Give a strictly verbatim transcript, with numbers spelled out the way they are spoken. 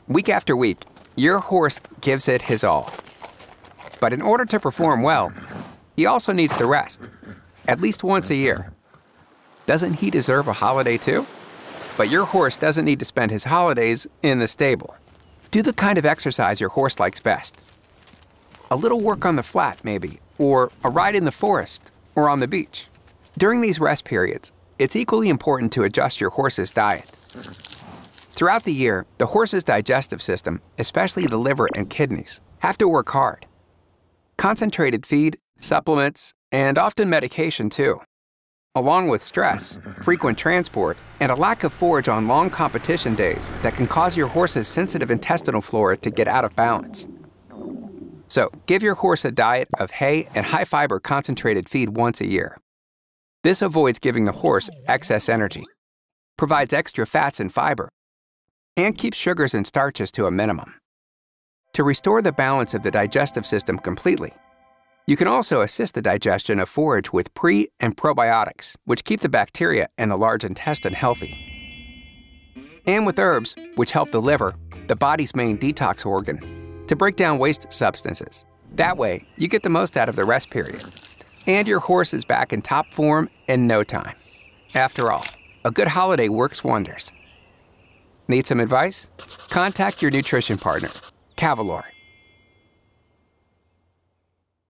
Week after week, your horse gives it his all. But in order to perform well, he also needs to rest, at least once a year. Doesn't he deserve a holiday too? But your horse doesn't need to spend his holidays in the stable. Do the kind of exercise your horse likes best. A little work on the flat, maybe, or a ride in the forest, or on the beach. During these rest periods, it's equally important to adjust your horse's diet. Throughout the year, the horse's digestive system, especially the liver and kidneys, have to work hard. Concentrated feed, supplements, and often medication too. Along with stress, frequent transport, and a lack of forage on long competition days that can cause your horse's sensitive intestinal flora to get out of balance. So, give your horse a diet of hay and high-fiber concentrated feed once a year. This avoids giving the horse excess energy, provides extra fats and fiber, and keeps sugars and starches to a minimum. To restore the balance of the digestive system completely, you can also assist the digestion of forage with pre- and probiotics, which keep the bacteria in the large intestine healthy. And with herbs, which help the liver, the body's main detox organ, to break down waste substances. That way, you get the most out of the rest period. And your horse is back in top form in no time. After all, a good holiday works wonders. Need some advice? Contact your nutrition partner, Cavalor.